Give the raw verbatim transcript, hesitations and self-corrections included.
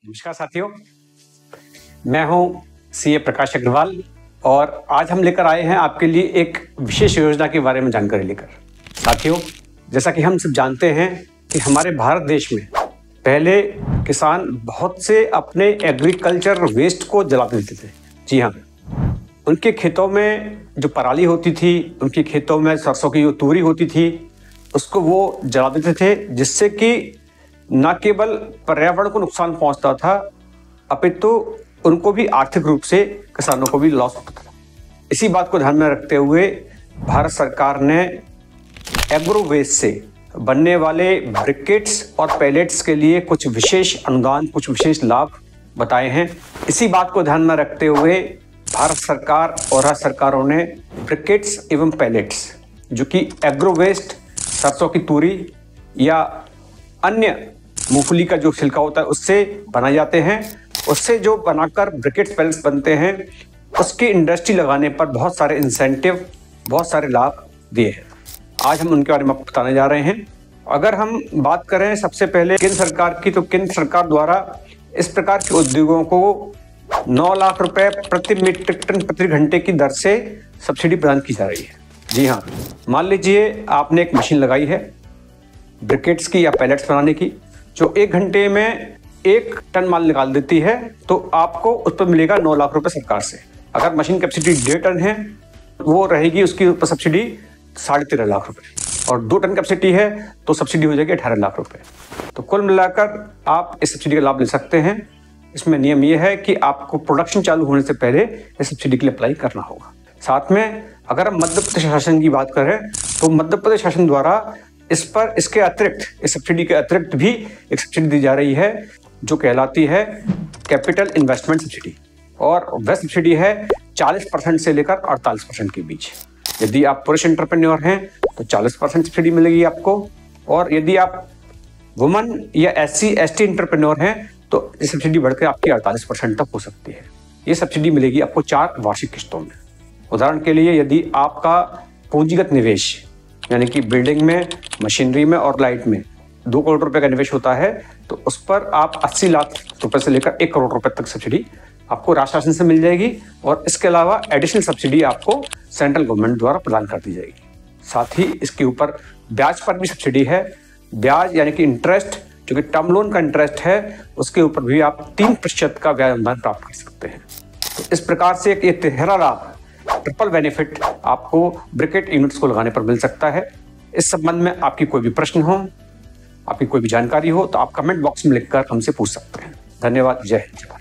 नमस्कार साथियों, मैं हूं सीए प्रकाश अग्रवाल और आज हम लेकर आए हैं आपके लिए एक विशेष योजना के बारे में जानकारी लेकर। साथियों, जैसा कि हम सब जानते हैं कि हमारे भारत देश में पहले किसान बहुत से अपने एग्रीकल्चर वेस्ट को जला देते थे। जी हाँ, उनके खेतों में जो पराली होती थी, उनके खेतों में सरसों की जो तूरी होती थी, उसको वो जला देते थे, जिससे कि न केवल पर्यावरण को नुकसान पहुंचता था, अपितु उनको भी आर्थिक रूप से किसानों को भी लॉस होता था। इसी बात को ध्यान में रखते हुए भारत सरकार ने एग्रो वेस्ट से बनने वाले ब्रिकेट्स और पैलेट्स के लिए कुछ विशेष अनुदान, कुछ विशेष लाभ बताए हैं। इसी बात को ध्यान में रखते हुए भारत सरकार और राज्य सरकारों ने ब्रिकेट्स एवं पैलेट्स, जो कि एग्रो वेस्ट, सरसों की तूरी या अन्य मूंगफली का जो छिलका होता है उससे बनाए जाते हैं, उससे जो बनाकर ब्रिकेट्स पैलेट्स बनते हैं, उसकी इंडस्ट्री लगाने पर बहुत सारे इंसेंटिव, बहुत सारे लाभ दिए हैं। आज हम उनके बारे में आपको बताने जा रहे हैं। अगर हम बात करें सबसे पहले केंद्र सरकार की, तो केंद्र सरकार द्वारा इस प्रकार के उद्योगों को नौ लाख रुपए प्रति मीट्रिक टन प्रति घंटे की दर से सब्सिडी प्रदान की जा रही है। जी हाँ, मान लीजिए आपने एक मशीन लगाई है ब्रिकेट्स की या पैलेट्स बनाने की, जो एक घंटे में एक टन माल निकाल देती है, तो आपको उस पर मिलेगा नौ लाख रुपए सरकार से। अगर मशीन कैपेसिटी डेढ़ टन है, वो रहेगी उसकी ऊपर सब्सिडी साढ़े तेरह लाख रुपए, और दो टन कैपेसिटी है तो सब्सिडी हो जाएगी अठारह लाख रुपए। तो कुल मिलाकर आप इस सब्सिडी का लाभ ले सकते हैं। इसमें नियम यह है कि आपको प्रोडक्शन चालू होने से पहले इस सब्सिडी के लिए अप्लाई करना होगा। साथ में अगर हम मध्य प्रदेश शासन की बात करें, तो मध्य प्रदेश शासन द्वारा इस पर, इसके अतिरिक्त, इस सब्सिडी के अतिरिक्त भी एक सब्सिडी दी जा रही है, जो कहलाती है कैपिटल इन्वेस्टमेंट सब्सिडी, और वह सब्सिडी है चालीस परसेंट से लेकर अड़तालीस परसेंट के बीच। यदि आप पुरुष एंटरप्रेन्योर हैं तो चालीस परसेंट सब्सिडी मिलेगी आपको, और यदि आप वुमन या S C S T entrepreneur हैं तो ये सब्सिडी बढ़कर आपकी अड़तालीस परसेंट तक हो सकती है। ये सब्सिडी मिलेगी आपको चार वार्षिक किस्तों में। उदाहरण के लिए, यदि आपका पूंजीगत निवेश यानी कि बिल्डिंग में, मशीनरी में और लाइट में दो करोड़ रुपए का निवेश होता है, तो उस पर आप अस्सी लाख रुपए से लेकर एक करोड़ रुपए तक सब्सिडी आपको राज्य शासन से मिल जाएगी, और इसके अलावा एडिशनल सब्सिडी आपको सेंट्रल गवर्नमेंट द्वारा प्रदान कर दी जाएगी। साथ ही इसके ऊपर ब्याज पर भी सब्सिडी है। ब्याज यानी कि इंटरेस्ट, जो कि टर्म लोन का इंटरेस्ट है, उसके ऊपर भी आप तीन प्रतिशत का ब्याज अनुदान प्राप्त कर सकते हैं। तो इस प्रकार से एक तिहरा लाभ, ट्रिपल बेनिफिट आपको ब्रिकेट यूनिट्स को लगाने पर मिल सकता है। इस संबंध में आपकी कोई भी प्रश्न हो, आपकी कोई भी जानकारी हो, तो आप कमेंट बॉक्स में लिखकर हमसे पूछ सकते हैं। धन्यवाद। जय हिंद।